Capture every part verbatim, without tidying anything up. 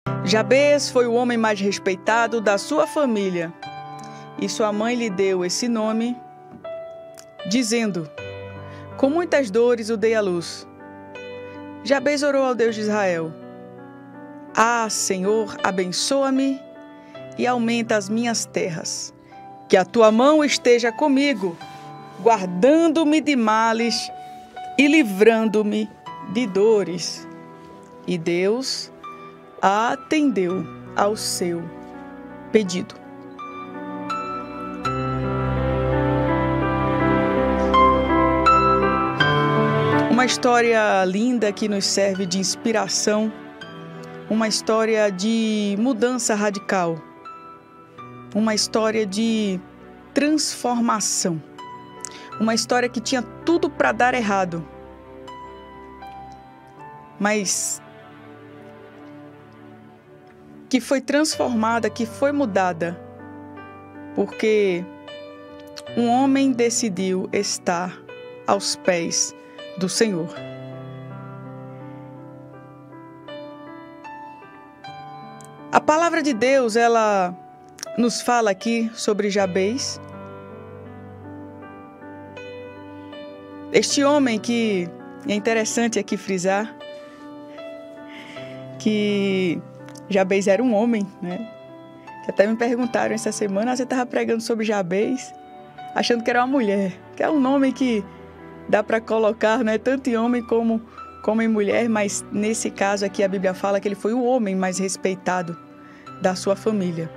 Jabez foi o homem mais respeitado da sua família, e sua mãe lhe deu esse nome, dizendo: com muitas dores o dei à luz. Jabez orou ao Deus de Israel: Ah, Senhor, abençoa-me e aumenta as minhas terras. Que a tua mão esteja comigo, guardando-me de males e livrando-me de dores. E Deus atendeu ao seu pedido. Uma história linda que nos serve de inspiração, uma história de mudança radical, uma história de transformação, uma história que tinha tudo para dar errado, mas que foi transformada, que foi mudada, porque um homem decidiu estar aos pés do Senhor. A palavra de Deus, ela nos fala aqui sobre Jabez. Este homem que, é interessante aqui frisar, que Jabez era um homem, né? Até me perguntaram essa semana, ah, você estava pregando sobre Jabez, achando que era uma mulher, que é um nome que dá para colocar, né, tanto em homem como, como em mulher, mas nesse caso aqui a Bíblia fala que ele foi o homem mais respeitado da sua família.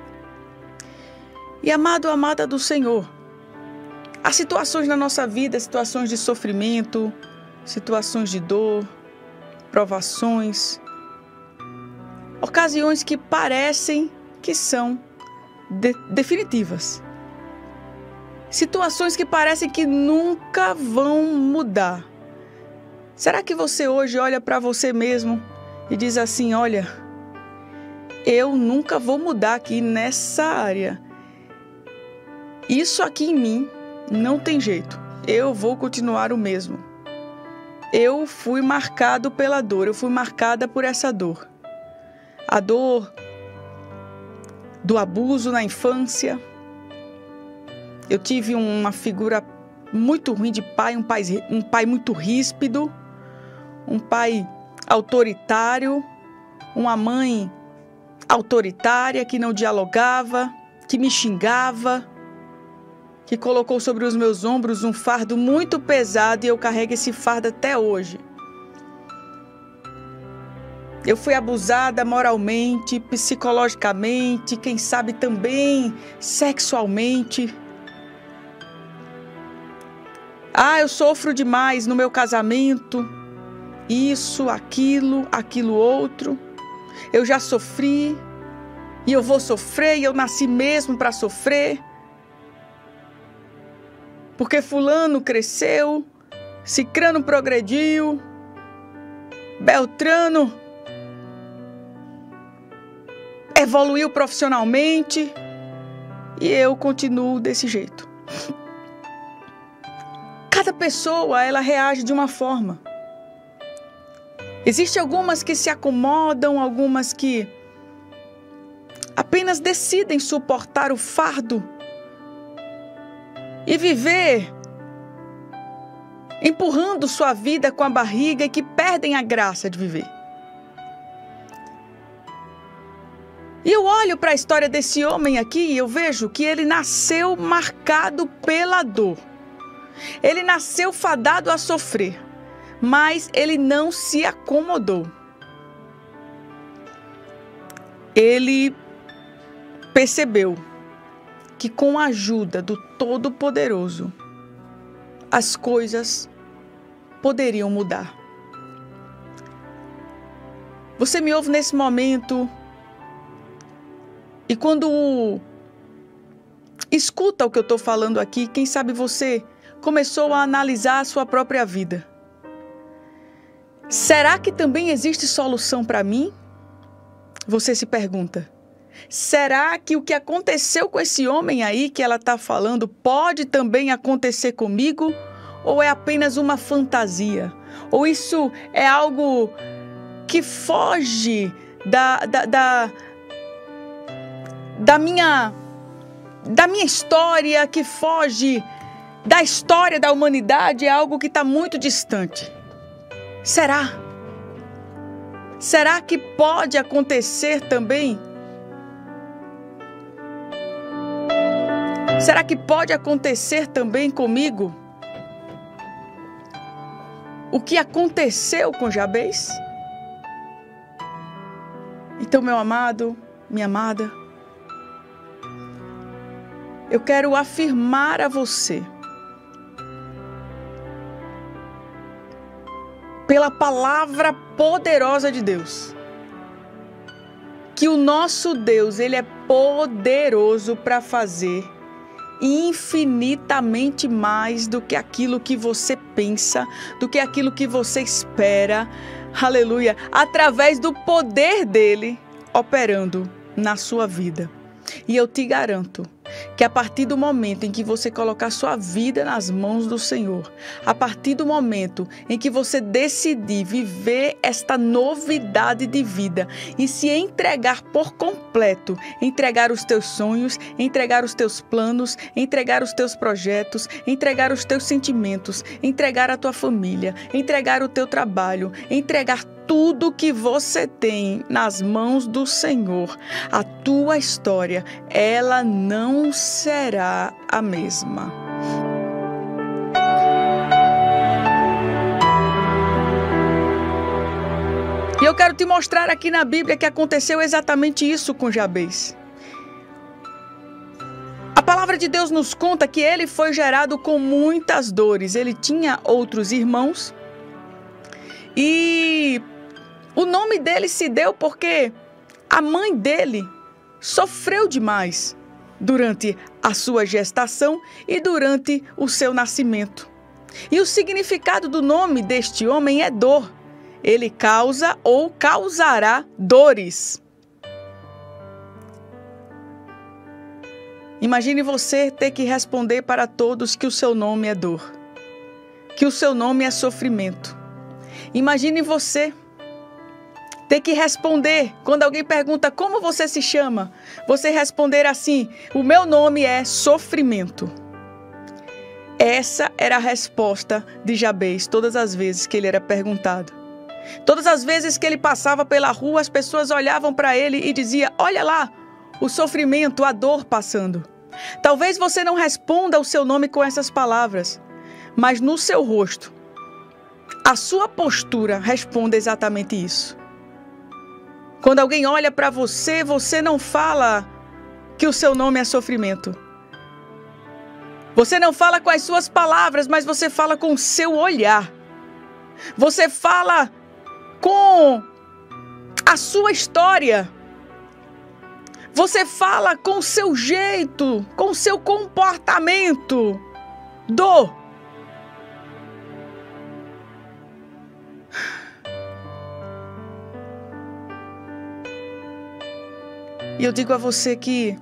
E amado, amada do Senhor, há situações na nossa vida, situações de sofrimento, situações de dor, provações, ocasiões que parecem que são de- definitivas. Situações que parecem que nunca vão mudar. Será que você hoje olha para você mesmo e diz assim: olha, eu nunca vou mudar aqui nessa área. Isso aqui em mim não tem jeito. Eu vou continuar o mesmo. Eu fui marcado pela dor, eu fui marcada por essa dor. A dor do abuso na infância. Eu tive uma figura muito ruim de pai, um pai, um pai muito ríspido, um pai autoritário, uma mãe autoritária que não dialogava, que me xingava, que colocou sobre os meus ombros um fardo muito pesado e eu carrego esse fardo até hoje. Eu fui abusada moralmente, psicologicamente, quem sabe também sexualmente. Ah, eu sofro demais no meu casamento. Isso, aquilo, aquilo outro. Eu já sofri e eu vou sofrer e eu nasci mesmo para sofrer. Porque fulano cresceu, cicrano progrediu, beltrano evoluiu profissionalmente e eu continuo desse jeito. Cada pessoa, ela reage de uma forma. Existem algumas que se acomodam, algumas que apenas decidem suportar o fardo e viver empurrando sua vida com a barriga e que perdem a graça de viver. E eu olho para a história desse homem aqui e eu vejo que ele nasceu marcado pela dor. Ele nasceu fadado a sofrer, mas ele não se acomodou. Ele percebeu que com a ajuda do Todo-Poderoso, as coisas poderiam mudar. Você me ouve nesse momento e quando escuta o que eu estou falando aqui, quem sabe você começou a analisar a sua própria vida. Será que também existe solução para mim? Você se pergunta. Será que o que aconteceu com esse homem aí que ela está falando pode também acontecer comigo? Ou é apenas uma fantasia? Ou isso é algo que foge da, da, da, da, minha, da minha história, que foge da história da humanidade, é algo que está muito distante. Será? Será que pode acontecer também? Será que pode acontecer também comigo o que aconteceu com Jabez? Então, meu amado, minha amada, eu quero afirmar a você, pela palavra poderosa de Deus, que o nosso Deus, Ele é poderoso para fazer infinitamente mais do que aquilo que você pensa, do que aquilo que você espera, aleluia, através do poder dele operando na sua vida. E eu te garanto que a partir do momento em que você colocar sua vida nas mãos do Senhor, a partir do momento em que você decidir viver esta novidade de vida e se entregar por completo, entregar os teus sonhos, entregar os teus planos, entregar os teus projetos, entregar os teus sentimentos, entregar a tua família, entregar o teu trabalho, entregar tudo que você tem nas mãos do Senhor, a tua história, ela não será a mesma. E eu quero te mostrar aqui na Bíblia que aconteceu exatamente isso com Jabez. A palavra de Deus nos conta que ele foi gerado com muitas dores. Ele tinha outros irmãos e o nome dele se deu porque a mãe dele sofreu demais durante a sua gestação e durante o seu nascimento. E o significado do nome deste homem é dor. Ele causa ou causará dores. Imagine você ter que responder para todos que o seu nome é dor, que o seu nome é sofrimento. Imagine você ter que responder, quando alguém pergunta como você se chama, você responder assim: o meu nome é sofrimento. Essa era a resposta de Jabez todas as vezes que ele era perguntado. Todas as vezes que ele passava pela rua, as pessoas olhavam para ele e diziam: olha lá, o sofrimento, a dor passando. Talvez você não responda o seu nome com essas palavras, mas no seu rosto, a sua postura responde exatamente isso. Quando alguém olha para você, você não fala que o seu nome é sofrimento. Você não fala com as suas palavras, mas você fala com o seu olhar. Você fala com a sua história. Você fala com o seu jeito, com o seu comportamento. Dor. E eu digo a você que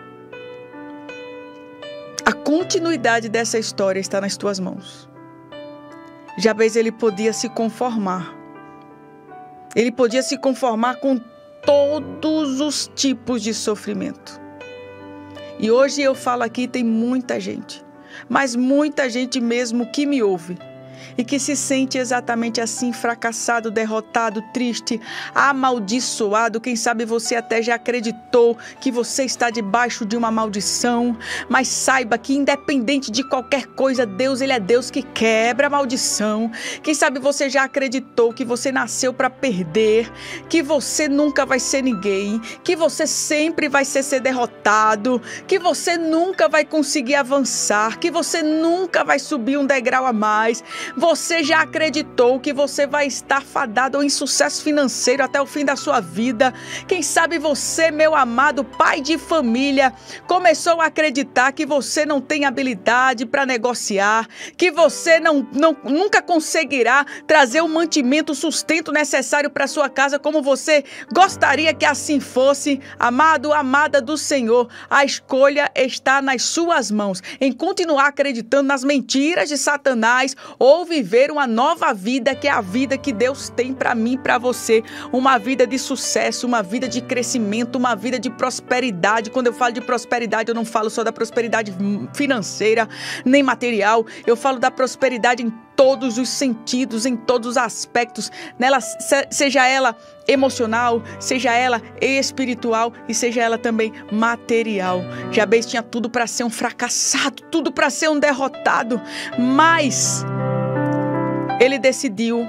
a continuidade dessa história está nas tuas mãos. Jabez, ele podia se conformar. Ele podia se conformar com todos os tipos de sofrimento. E hoje eu falo aqui, tem muita gente, mas muita gente mesmo que me ouve e que se sente exatamente assim, fracassado, derrotado, triste, amaldiçoado. Quem sabe você até já acreditou que você está debaixo de uma maldição, mas saiba que independente de qualquer coisa, Deus, Ele é Deus que quebra a maldição. Quem sabe você já acreditou que você nasceu para perder, que você nunca vai ser ninguém, que você sempre vai ser, ser derrotado, que você nunca vai conseguir avançar, que você nunca vai subir um degrau a mais. Você já acreditou que você vai estar fadado ao insucesso financeiro até o fim da sua vida. Quem sabe você, meu amado pai de família, começou a acreditar que você não tem habilidade para negociar, que você não, não, nunca conseguirá trazer o mantimento, o sustento necessário para sua casa como você gostaria que assim fosse. Amado, amada do Senhor, a escolha está nas suas mãos, em continuar acreditando nas mentiras de Satanás ou vou viver uma nova vida, que é a vida que Deus tem para mim e para você. Uma vida de sucesso, uma vida de crescimento, uma vida de prosperidade. Quando eu falo de prosperidade, eu não falo só da prosperidade financeira, nem material. Eu falo da prosperidade em todos os sentidos, em todos os aspectos, nela, seja ela emocional, seja ela espiritual e seja ela também material. Jabez tinha tudo para ser um fracassado, tudo para ser um derrotado, mas ele decidiu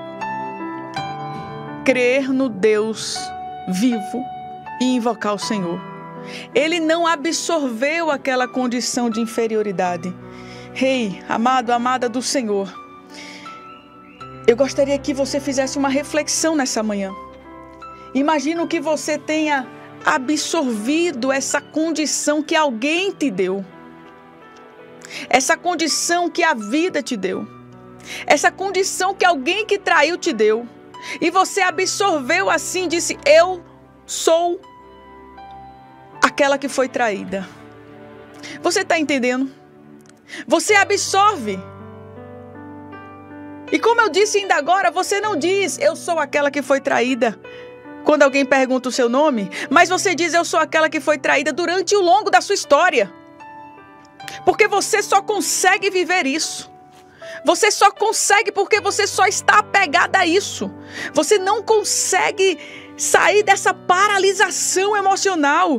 crer no Deus vivo e invocar o Senhor. Ele não absorveu aquela condição de inferioridade. Rei, amado, amada do Senhor, eu gostaria que você fizesse uma reflexão nessa manhã. Imagino que você tenha absorvido essa condição que alguém te deu. Essa condição que a vida te deu. Essa condição que alguém que traiu te deu. E você absorveu assim, disse, eu sou aquela que foi traída. Você está entendendo? Você absorve. E como eu disse ainda agora, você não diz, eu sou aquela que foi traída, quando alguém pergunta o seu nome, mas você diz, eu sou aquela que foi traída durante o longo da sua história. Porque você só consegue viver isso. Você só consegue porque você só está apegada a isso. Você não consegue sair dessa paralisação emocional.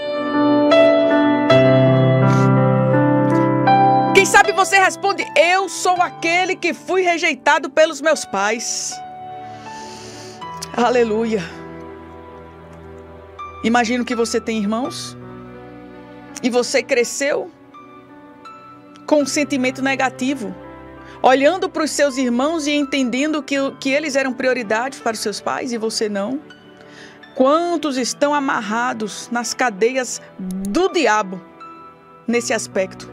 Quem sabe você responde, eu sou aquele que fui rejeitado pelos meus pais. Aleluia. Imagino que você tem irmãos e você cresceu com um sentimento negativo, olhando para os seus irmãos e entendendo que, que eles eram prioridade para os seus pais e você não. Quantos estão amarrados nas cadeias do diabo nesse aspecto?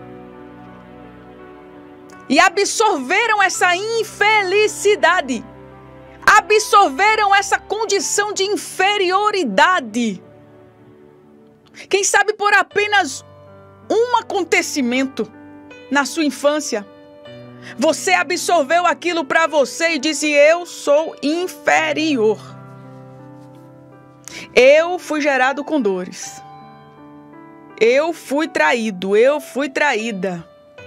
E absorveram essa infelicidade. Absorveram essa condição de inferioridade. Quem sabe por apenas um acontecimento na sua infância, você absorveu aquilo para você e disse, eu sou inferior. Eu fui gerado com dores. Eu fui traído, eu fui traída.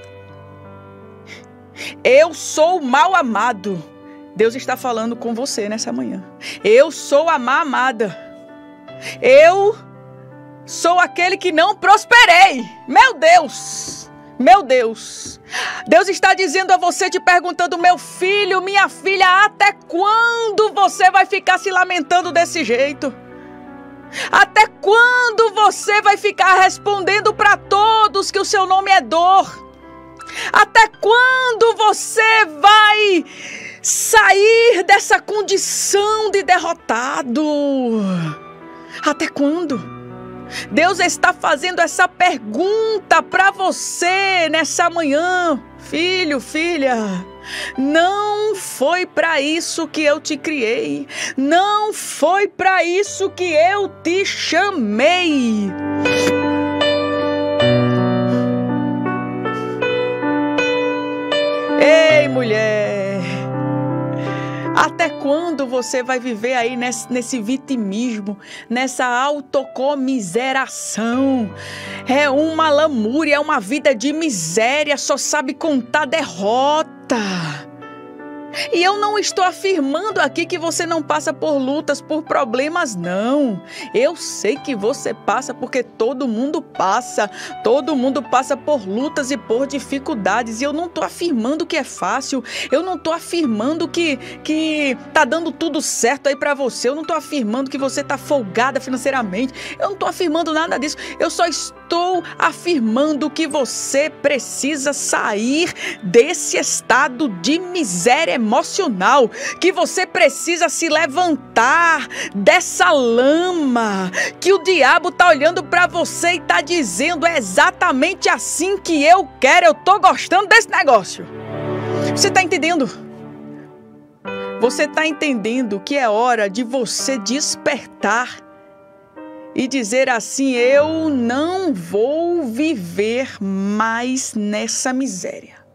Eu sou mal amado. Deus está falando com você nessa manhã. Eu sou a má amada. Eu sou aquele que não prosperei. Meu Deus, meu Deus. Deus está dizendo a você, te perguntando, meu filho, minha filha, até quando você vai ficar se lamentando desse jeito? Até quando você vai ficar respondendo para todos que o seu nome é dor? Até quando você vai sair dessa condição de derrotado? Até quando? Deus está fazendo essa pergunta para você nessa manhã. Filho, filha, não foi para isso que eu te criei. Não foi para isso que eu te chamei. Ei, mulher, até quando você vai viver aí nesse, nesse vitimismo, nessa autocomiseração? É uma lamúria, é uma vida de miséria, só sabe contar derrota. E eu não estou afirmando aqui que você não passa por lutas, por problemas, não. Eu sei que você passa porque todo mundo passa. Todo mundo passa por lutas e por dificuldades. E eu não estou afirmando que é fácil. Eu não estou afirmando que, que tá dando tudo certo aí para você. Eu não estou afirmando que você tá folgada financeiramente. Eu não estou afirmando nada disso. Eu só estou afirmando que você precisa sair desse estado de miséria emocional, que você precisa se levantar dessa lama, que o diabo tá olhando para você e tá dizendo, é exatamente assim que eu quero, eu tô gostando desse negócio. Você tá entendendo? Você tá entendendo que é hora de você despertar e dizer assim, eu não vou viver mais nessa miséria.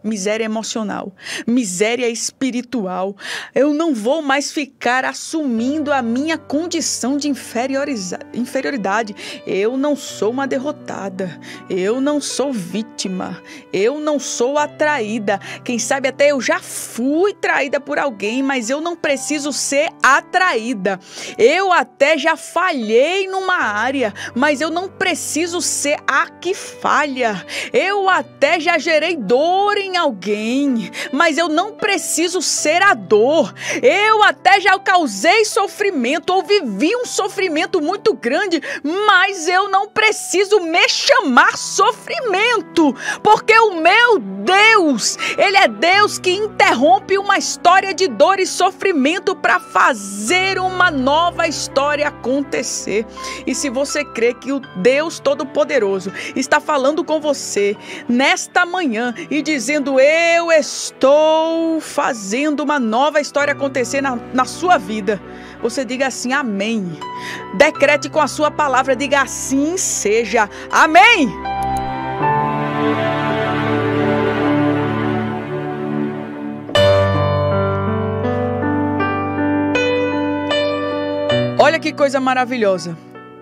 miséria emocional, miséria espiritual. Eu não vou mais ficar assumindo a minha condição de inferioridade. Eu não sou uma derrotada, eu não sou vítima, eu não sou atraída. Quem sabe até eu já fui traída por alguém, mas eu não preciso ser atraída. Eu até já falhei numa área, mas eu não preciso ser a que falha. Eu até já gerei dor em alguém, mas eu não preciso ser a dor. Eu até já causei sofrimento ou vivi um sofrimento muito grande, mas eu não preciso me chamar sofrimento, porque o meu Deus, Ele é Deus que interrompe uma história de dor e sofrimento para fazer uma nova história acontecer. E se você crê que o Deus Todo-Poderoso está falando com você nesta manhã e dizendo: eu estou fazendo uma nova história acontecer na, na sua vida, você diga assim: amém. Decrete com a sua palavra, diga: assim seja, amém. Olha que coisa maravilhosa.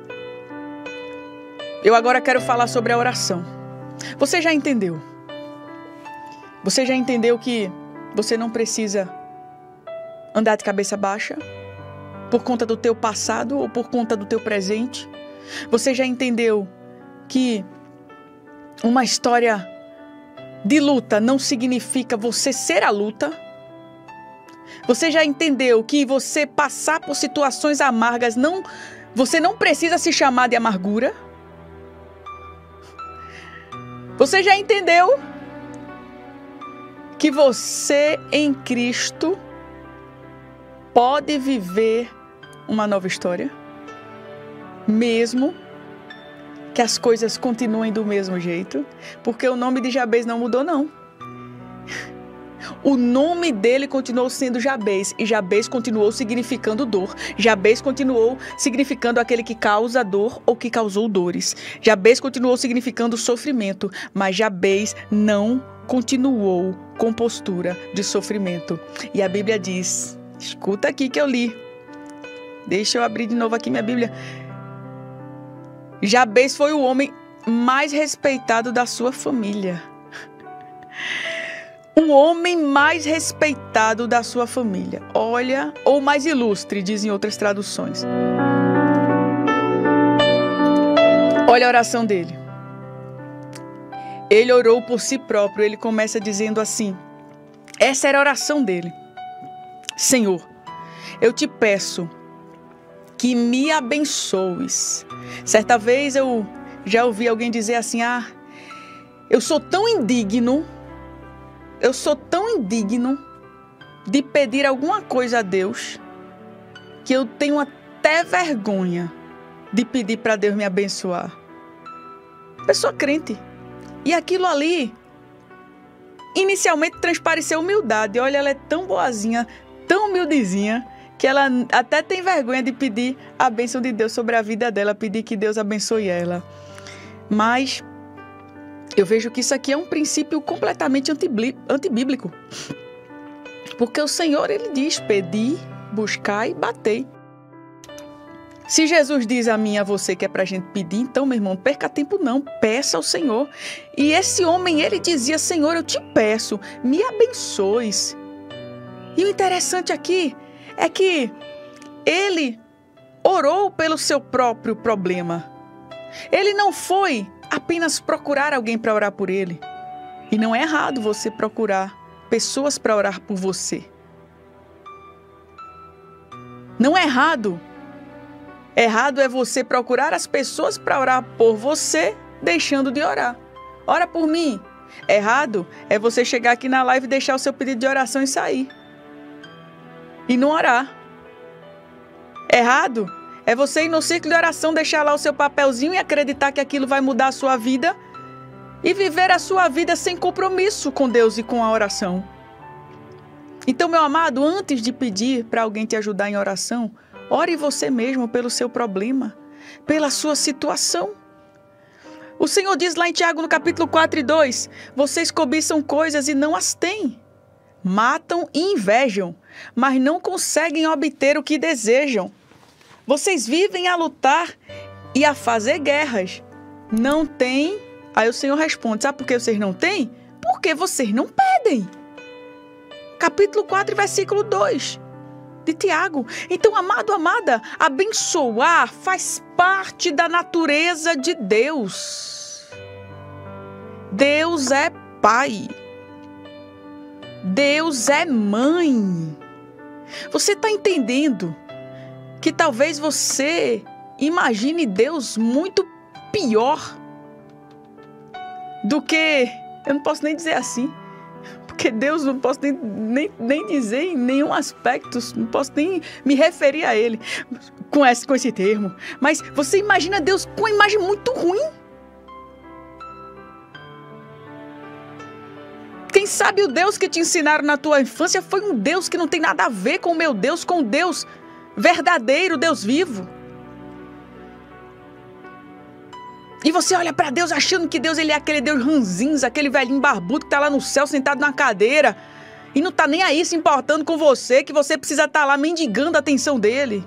Eu agora quero falar sobre a oração. Você já entendeu? Você já entendeu que você não precisa andar de cabeça baixa por conta do teu passado ou por conta do teu presente? Você já entendeu que uma história de luta não significa você ser a luta? Você já entendeu que você passar por situações amargas, não, você não precisa se chamar de amargura? Você já entendeu que você em Cristo pode viver uma nova história, mesmo que as coisas continuem do mesmo jeito? Porque o nome de Jabez não mudou, não. O nome dele continuou sendo Jabez, e Jabez continuou significando dor. Jabez continuou significando aquele que causa dor ou que causou dores. Jabez continuou significando sofrimento, mas Jabez não continuou com postura de sofrimento. E a Bíblia diz, escuta aqui que eu li. Deixa eu abrir de novo aqui minha Bíblia. Jabez foi o homem mais respeitado da sua família. O homem mais respeitado da sua família. Olha, ou mais ilustre, dizem outras traduções. Olha a oração dele. Ele orou por si próprio. Ele começa dizendo assim. Essa era a oração dele. Senhor, eu te peço que me abençoes. Certa vez eu já ouvi alguém dizer assim, ah, eu sou tão indigno, eu sou tão indigno de pedir alguma coisa a Deus, que eu tenho até vergonha de pedir para Deus me abençoar. Pessoa crente. E aquilo ali, inicialmente transpareceu humildade. Olha, ela é tão boazinha, tão humildezinha, que ela até tem vergonha de pedir a bênção de Deus sobre a vida dela, pedir que Deus abençoe ela. Mas eu vejo que isso aqui é um princípio completamente antibíblico. Porque o Senhor, Ele diz, pedi, buscai e batei. Se Jesus diz a mim e a você que é pra gente pedir, então, meu irmão, não perca tempo não, peça ao Senhor. E esse homem, ele dizia, Senhor, eu te peço, me abençoes. E o interessante aqui é que ele orou pelo seu próprio problema. Ele não foi apenas procurar alguém para orar por ele. E não é errado você procurar pessoas para orar por você. Não é errado. Errado é você procurar as pessoas para orar por você, deixando de orar. Ora por mim. Errado é você chegar aqui na live e deixar o seu pedido de oração e sair. E não orar. Errado é você ir no círculo de oração, deixar lá o seu papelzinho e acreditar que aquilo vai mudar a sua vida e viver a sua vida sem compromisso com Deus e com a oração. Então, meu amado, antes de pedir para alguém te ajudar em oração, ore você mesmo pelo seu problema, pela sua situação. O Senhor diz lá em Tiago, no capítulo quatro e dois, vocês cobiçam coisas e não as têm. Matam e invejam, mas não conseguem obter o que desejam. Vocês vivem a lutar e a fazer guerras. Não têm. Aí o Senhor responde, sabe por que vocês não têm? Porque vocês não pedem. Capítulo quatro, versículo dois. De Tiago. Então, amado, amada, abençoar faz parte da natureza de Deus. Deus é Pai. Deus é Mãe. Você está entendendo que talvez você imagine Deus muito pior do que... Eu não posso nem dizer assim. Porque Deus não posso nem, nem, nem dizer em nenhum aspecto, não posso nem me referir a Ele com esse, com esse termo. Mas você imagina Deus com uma imagem muito ruim. Quem sabe o Deus que te ensinaram na tua infância foi um Deus que não tem nada a ver com o meu Deus, com o Deus verdadeiro, Deus vivo. E você olha para Deus achando que Deus ele é aquele Deus ranzinza, aquele velhinho barbudo que está lá no céu sentado na cadeira e não está nem aí se importando com você, que você precisa estar lá mendigando a atenção dele.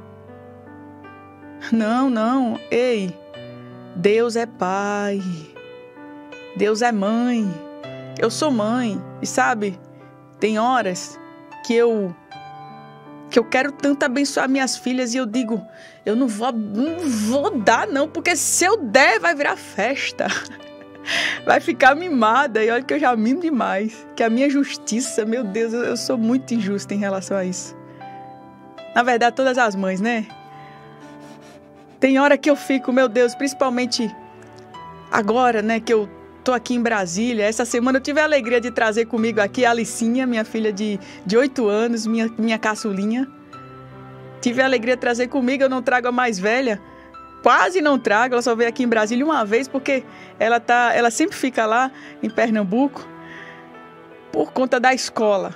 Não, não. Ei, Deus é Pai. Deus é Mãe. Eu sou mãe. E sabe, tem horas que eu... que eu quero tanto abençoar minhas filhas e eu digo, eu não vou, não vou dar não, porque se eu der vai virar festa, vai ficar mimada, e olha que eu já mimo demais, que a minha justiça, meu Deus, eu, eu sou muito injusta em relação a isso. Na verdade, todas as mães, né? Tem hora que eu fico, meu Deus, principalmente agora, né, que eu tô aqui em Brasília. Essa semana eu tive a alegria de trazer comigo aqui a Alicinha, minha filha de, de oito anos, minha, minha caçulinha. Tive a alegria de trazer comigo, eu não trago a mais velha. Quase não trago, ela só veio aqui em Brasília uma vez, porque ela, tá, ela sempre fica lá em Pernambuco por conta da escola.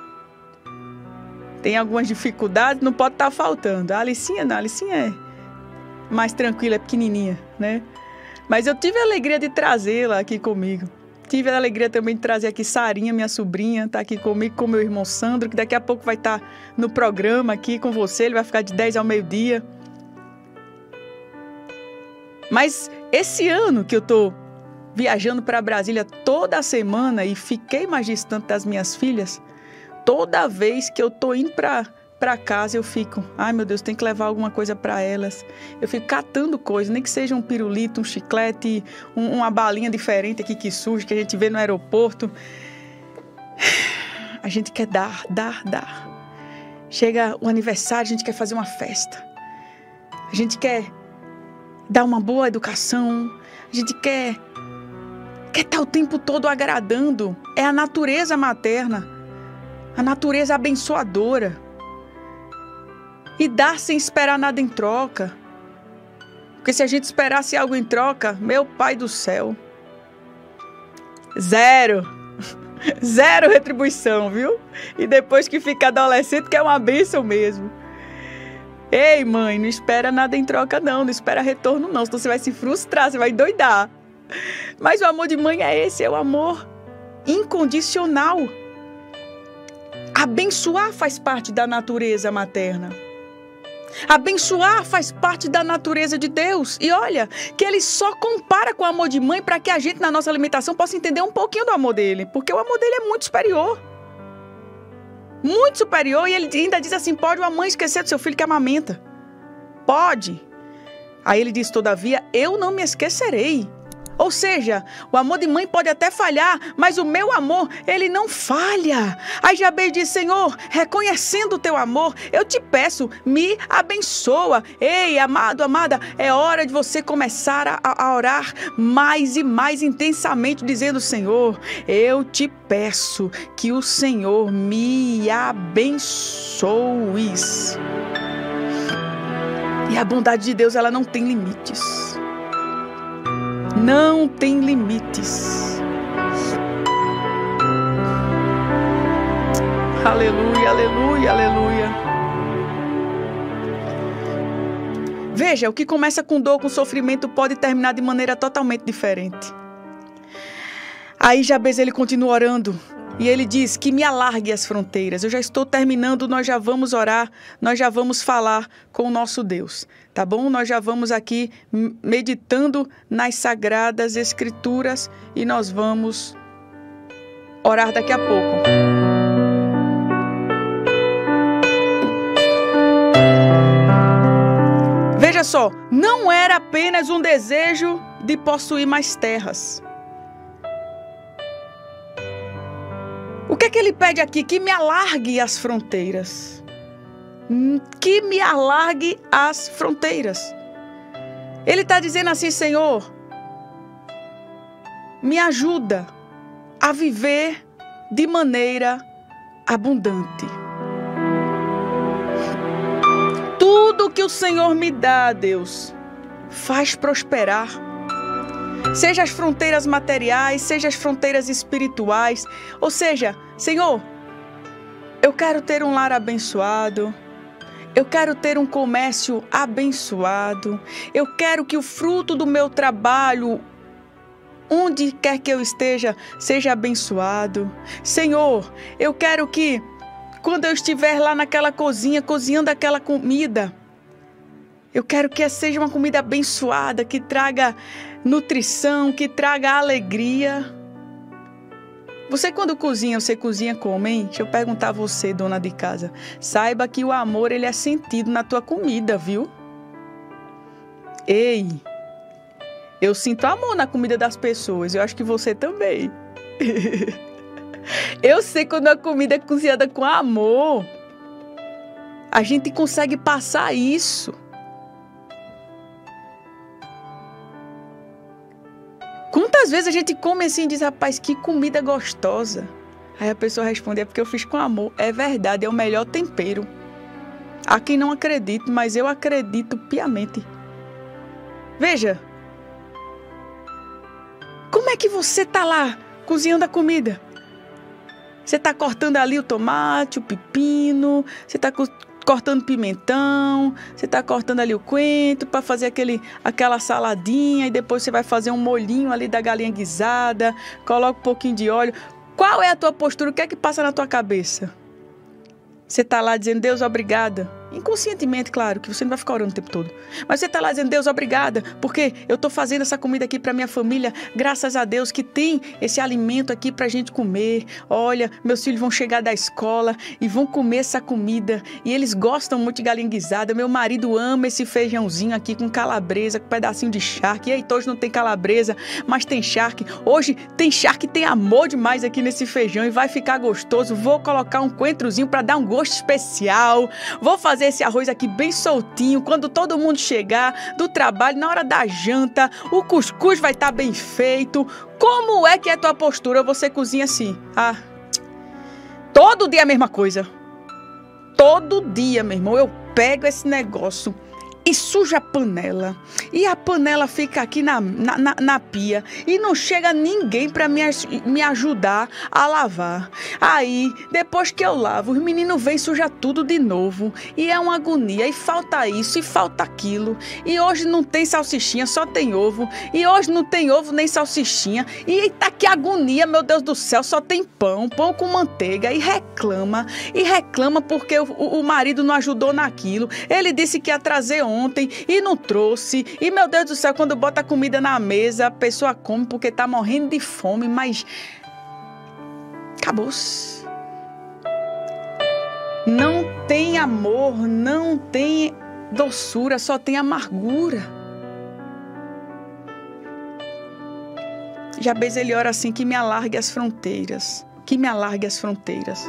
Tem algumas dificuldades, não pode estar faltando. A Alicinha não, a Alicinha é mais tranquila, é pequenininha, né? Mas eu tive a alegria de trazê-la aqui comigo. Tive a alegria também de trazer aqui Sarinha, minha sobrinha, tá aqui comigo, com meu irmão Sandro, que daqui a pouco vai estar no programa aqui com você. Ele vai ficar de dez ao meio-dia. Mas esse ano que eu tô viajando para Brasília toda semana e fiquei mais distante das minhas filhas, toda vez que eu tô indo para... para casa eu fico, ai meu Deus, tem que levar alguma coisa para elas. Eu fico catando coisas, nem que seja um pirulito, um chiclete, um, uma balinha diferente aqui que surge, que a gente vê no aeroporto. A gente quer dar, dar, dar. Chega o aniversário, a gente quer fazer uma festa. A gente quer dar uma boa educação. A gente quer, quer estar o tempo todo agradando. É a natureza materna, a natureza abençoadora. E dar sem esperar nada em troca. Porque se a gente esperasse algo em troca, meu Pai do céu, zero. Zero retribuição, viu? E depois que fica adolescente, que é uma bênção mesmo. Ei, mãe, não espera nada em troca não, não espera retorno não, senão você vai se frustrar, você vai endoidar. Mas o amor de mãe é esse, é o amor incondicional. Abençoar faz parte da natureza materna. Abençoar faz parte da natureza de Deus. E olha, que Ele só compara com o amor de mãe para que a gente, na nossa alimentação, possa entender um pouquinho do amor dele. Porque o amor dele é muito superior. Muito superior. E Ele ainda diz assim, pode uma mãe esquecer do seu filho que amamenta? Pode. Aí Ele diz, todavia, eu não me esquecerei. Ou seja, o amor de mãe pode até falhar, mas o meu amor, ele não falha. Aí Jabez diz, Senhor, reconhecendo o teu amor, eu te peço, me abençoa. Ei, amado, amada, é hora de você começar a, a orar mais e mais intensamente, dizendo, Senhor, eu te peço que o Senhor me abençoes. E a bondade de Deus, ela não tem limites. Não tem limites. Aleluia, aleluia, aleluia. Veja, o que começa com dor, com sofrimento, pode terminar de maneira totalmente diferente. Aí Jabez, ele continua orando. E ele diz que me alargue as fronteiras. Eu já estou terminando, nós já vamos orar, nós já vamos falar com o nosso Deus, tá bom? Nós já vamos aqui meditando nas sagradas escrituras e nós vamos orar daqui a pouco. Veja só, não era apenas um desejo de possuir mais terras. O que é que ele pede aqui? Que me alargue as fronteiras. Que me alargue as fronteiras. Ele está dizendo assim, Senhor, me ajuda a viver de maneira abundante. Tudo que o Senhor me dá, Deus, faz prosperar. Seja as fronteiras materiais, seja as fronteiras espirituais. Ou seja, Senhor, eu quero ter um lar abençoado. Eu quero ter um comércio abençoado. Eu quero que o fruto do meu trabalho, onde quer que eu esteja, seja abençoado. Senhor, eu quero que, quando eu estiver lá naquela cozinha, cozinhando aquela comida, eu quero que seja uma comida abençoada, que traga nutrição, que traga alegria. Você quando cozinha, você cozinha como, hein? Deixa eu perguntar a você, dona de casa. Saiba que o amor, ele é sentido na tua comida, viu? Ei, eu sinto amor na comida das pessoas. Eu acho que você também. Eu sei quando a comida é cozinhada com amor, a gente consegue passar isso. Quantas vezes a gente come assim e diz, rapaz, que comida gostosa. Aí a pessoa responde, é porque eu fiz com amor. É verdade, é o melhor tempero. Há quem não acredite, mas eu acredito piamente. Veja, como é que você está lá cozinhando a comida? Você está cortando ali o tomate, o pepino, você está cortando pimentão, você está cortando ali o coentro para fazer aquele, aquela saladinha e depois você vai fazer um molhinho ali da galinha guisada, coloca um pouquinho de óleo. Qual é a tua postura? O que é que passa na tua cabeça? Você está lá dizendo, Deus, obrigada. Inconscientemente, claro, que você não vai ficar orando o tempo todo. Mas você está lá dizendo, Deus, obrigada, porque eu estou fazendo essa comida aqui para minha família, graças a Deus que tem esse alimento aqui para a gente comer. Olha, meus filhos vão chegar da escola e vão comer essa comida. E eles gostam muito de galinha guisada. Meu marido ama esse feijãozinho aqui com calabresa, com um pedacinho de charque. E aí, hoje não tem calabresa, mas tem charque. Hoje tem charque, tem amor demais aqui nesse feijão e vai ficar gostoso. Vou colocar um coentrozinho para dar um gosto especial. Vou fazer esse arroz aqui bem soltinho, quando todo mundo chegar do trabalho, na hora da janta, o cuscuz vai estar bem feito. Como é que é a tua postura? Você cozinha assim, ah, todo dia a mesma coisa. Todo dia, meu irmão, eu pego esse negócio e suja a panela. E a panela fica aqui na, na, na, na pia. E não chega ninguém para me, me ajudar a lavar. Aí, depois que eu lavo, os meninos vêm sujar tudo de novo. E é uma agonia. E falta isso, e falta aquilo. E hoje não tem salsichinha, só tem ovo. E hoje não tem ovo nem salsichinha. E tá que agonia, meu Deus do céu. Só tem pão, pão com manteiga. E reclama. E reclama porque o, o marido não ajudou naquilo. Ele disse que ia trazer ontem e não trouxe. E, meu Deus do céu, quando bota a comida na mesa, a pessoa come porque tá morrendo de fome, mas acabou-se. Não tem amor, não tem doçura, só tem amargura. Jabez, ele ora assim, que me alargue as fronteiras, que me alargue as fronteiras.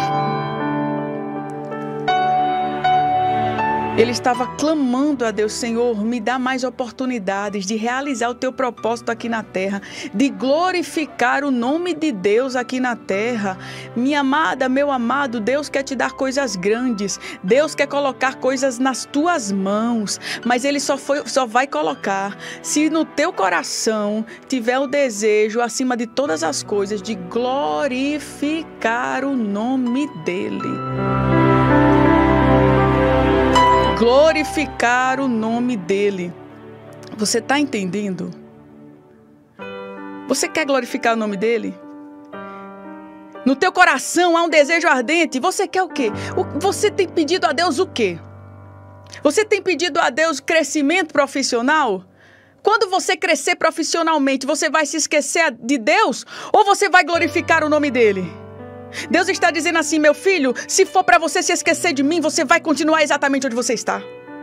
Ele estava clamando a Deus, Senhor, me dá mais oportunidades de realizar o teu propósito aqui na terra, de glorificar o nome de Deus aqui na terra. Minha amada, meu amado, Deus quer te dar coisas grandes, Deus quer colocar coisas nas tuas mãos, mas Ele só, foi, só vai colocar se no teu coração tiver o desejo, acima de todas as coisas, de glorificar o nome dEle. glorificar o nome dele. Você está entendendo? Você quer glorificar o nome dele? No teu coração há um desejo ardente. Você quer o quê? Você tem pedido a Deus o quê? Você tem pedido a Deus crescimento profissional? Quando você crescer profissionalmente, você vai se esquecer de Deus? Ou você vai glorificar o nome dele? Deus está dizendo assim, meu filho, se for para você se esquecer de mim, você vai continuar exatamente onde você está.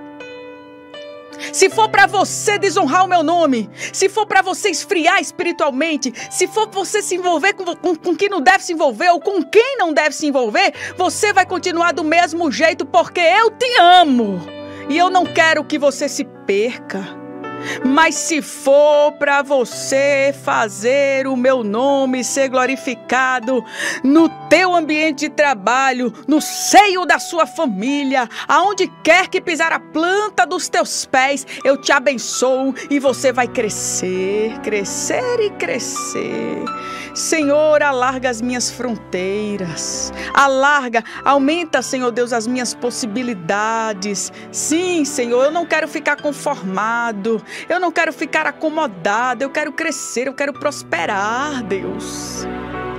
Se for para você desonrar o meu nome, se for para você esfriar espiritualmente, se for para você se envolver com, com, com quem não deve se envolver ou com quem não deve se envolver, você vai continuar do mesmo jeito porque eu te amo. E eu não quero que você se perca. Mas se for para você fazer o meu nome ser glorificado no teu ambiente de trabalho, no seio da sua família, aonde quer que pisar a planta dos teus pés, eu te abençoo e você vai crescer, crescer e crescer. Senhor, alarga as minhas fronteiras, alarga, aumenta, Senhor Deus, as minhas possibilidades. Sim, Senhor, eu não quero ficar conformado, eu não quero ficar acomodado, eu quero crescer, eu quero prosperar, Deus.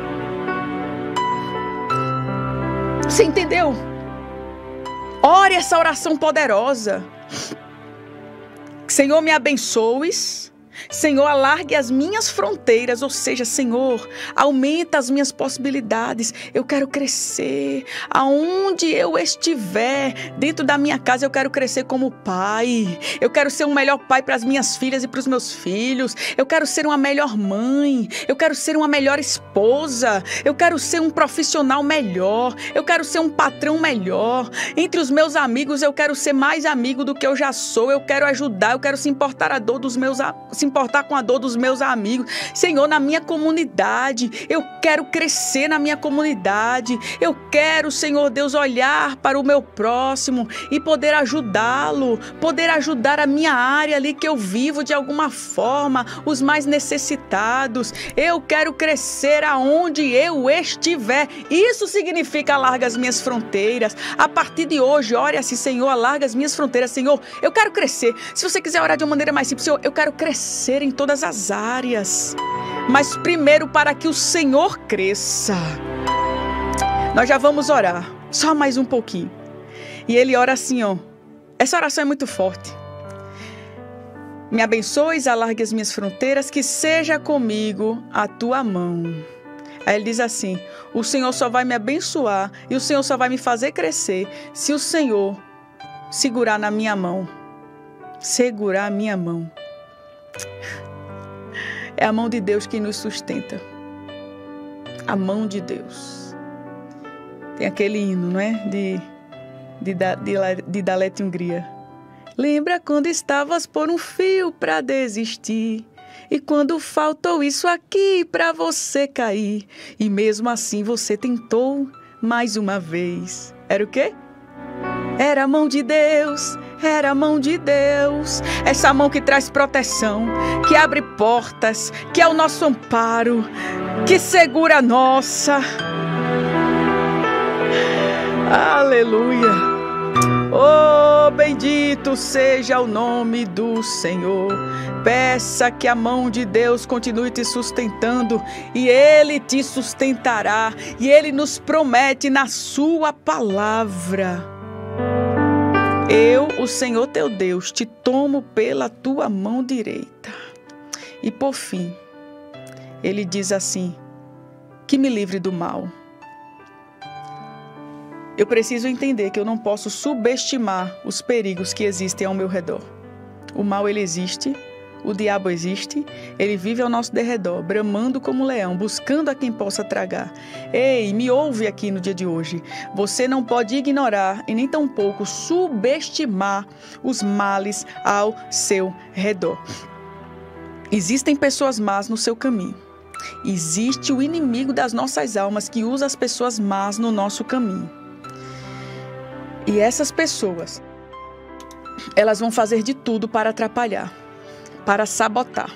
Você entendeu? Ore essa oração poderosa. Senhor, me abençoes. Senhor, alargue as minhas fronteiras, ou seja, Senhor, aumenta as minhas possibilidades. Eu quero crescer. Aonde eu estiver, dentro da minha casa, eu quero crescer como pai. Eu quero ser um melhor pai para as minhas filhas e para os meus filhos. Eu quero ser uma melhor mãe. Eu quero ser uma melhor esposa. Eu quero ser um profissional melhor. Eu quero ser um patrão melhor. Entre os meus amigos, eu quero ser mais amigo do que eu já sou. Eu quero ajudar, eu quero se importar a dor dos meus amigos. importar com a dor dos meus amigos. Senhor, na minha comunidade, eu quero crescer na minha comunidade. Eu quero, Senhor Deus, olhar para o meu próximo e poder ajudá-lo, poder ajudar a minha área ali que eu vivo de alguma forma, os mais necessitados. Eu quero crescer aonde eu estiver. Isso significa alarga as minhas fronteiras. A partir de hoje, ore assim, Senhor, alarga as minhas fronteiras. Senhor, eu quero crescer. Se você quiser orar de uma maneira mais simples, Senhor, eu quero crescer em todas as áreas, mas primeiro para que o Senhor cresça. Nós já vamos orar, só mais um pouquinho. E ele ora assim, ó. Essa oração é muito forte. Me abençoes, alargue as minhas fronteiras, que seja comigo a tua mão. Aí ele diz assim, o Senhor só vai me abençoar e o Senhor só vai me fazer crescer se o Senhor segurar na minha mão. Segurar a minha mão. É a mão de Deus que nos sustenta. A mão de Deus. Tem aquele hino, não é? De, de, de, de Dalete Hungria. Lembra quando estavas por um fio para desistir? E quando faltou isso aqui para você cair? E mesmo assim você tentou mais uma vez. Era o quê? Era a mão de Deus, era a mão de Deus. Essa mão que traz proteção, que abre portas, que é o nosso amparo, que segura a nossa. Aleluia. Oh, bendito seja o nome do Senhor. Peça que a mão de Deus continue te sustentando e Ele te sustentará. E Ele nos promete na sua palavra. Eu, o Senhor teu Deus, te tomo pela tua mão direita. E por fim, ele diz assim, que me livre do mal. Eu preciso entender que eu não posso subestimar os perigos que existem ao meu redor. O mal, ele existe, o diabo existe, ele vive ao nosso derredor, bramando como um leão, buscando a quem possa tragar. Ei, me ouve aqui no dia de hoje. Você não pode ignorar e nem tampouco subestimar os males ao seu redor. Existem pessoas más no seu caminho. Existe o inimigo das nossas almas que usa as pessoas más no nosso caminho. E essas pessoas, elas vão fazer de tudo para atrapalhar, para sabotar.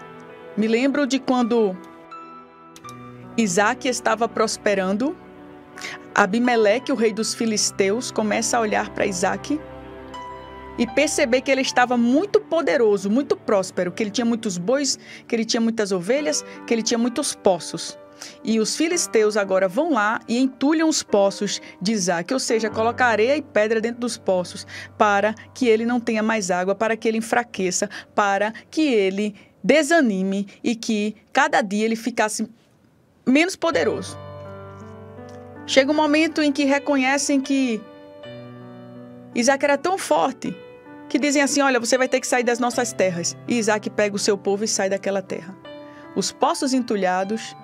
Me lembro de quando Isaac estava prosperando Abimeleque, o rei dos filisteus, começa a olhar para Isaac e perceber que ele estava muito poderoso, muito próspero, que ele tinha muitos bois, que ele tinha muitas ovelhas, que ele tinha muitos poços. E os filisteus agora vão lá e entulham os poços de Isaac, ou seja, colocam areia e pedra dentro dos poços para que ele não tenha mais água, para que ele enfraqueça, para que ele desanime e que cada dia ele ficasse menos poderoso. Chega um momento em que reconhecem que Isaac era tão forte que dizem assim, olha, você vai ter que sair das nossas terras. E Isaac pega o seu povo e sai daquela terra. Os poços entulhados,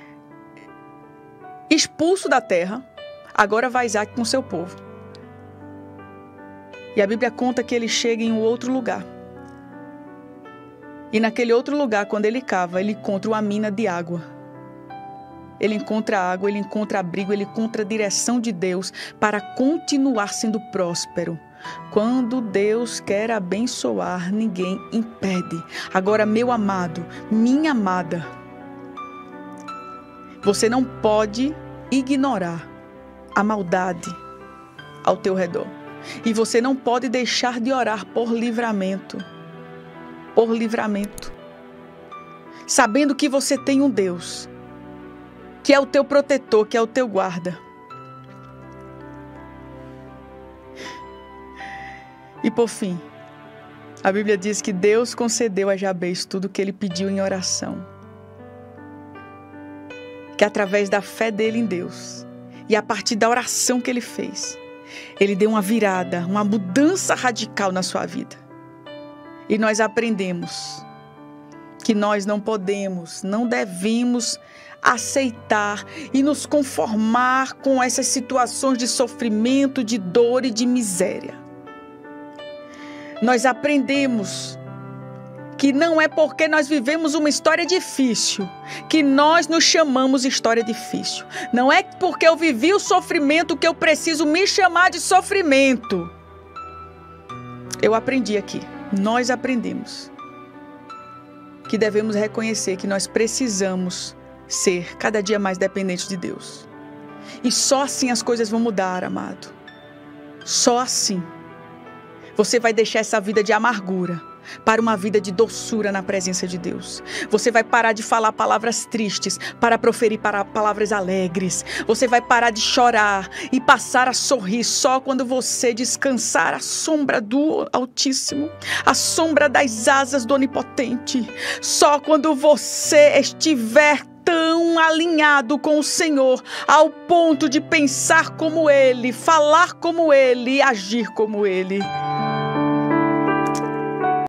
expulso da terra, agora vai Isaac com seu povo. E a Bíblia conta que ele chega em um outro lugar. E naquele outro lugar, quando ele cava, ele encontra uma mina de água. Ele encontra água, ele encontra abrigo, ele encontra a direção de Deus para continuar sendo próspero. Quando Deus quer abençoar, ninguém impede. Agora, meu amado, minha amada, você não pode ignorar a maldade ao teu redor. E você não pode deixar de orar por livramento. Por livramento. Sabendo que você tem um Deus que é o teu protetor, que é o teu guarda. E por fim, a Bíblia diz que Deus concedeu a Jabez tudo o que ele pediu em oração. Que através da fé dele em Deus, e a partir da oração que ele fez, ele deu uma virada, uma mudança radical na sua vida. E nós aprendemos que nós não podemos, não devemos aceitar e nos conformar com essas situações de sofrimento, de dor e de miséria. Nós aprendemos que não é porque nós vivemos uma história difícil que nós nos chamamos história difícil. Não é porque eu vivi o sofrimento que eu preciso me chamar de sofrimento. Eu aprendi aqui, nós aprendemos que devemos reconhecer que nós precisamos ser cada dia mais dependentes de Deus. E só assim as coisas vão mudar, amado. Só assim. Você vai deixar essa vida de amargura para uma vida de doçura na presença de Deus. Você vai parar de falar palavras tristes para proferir para palavras alegres. Você vai parar de chorar e passar a sorrir só quando você descansar à sombra do Altíssimo, à sombra das asas do Onipotente. Só quando você estiver tão alinhado com o Senhor, ao ponto de pensar como Ele, falar como Ele e agir como Ele.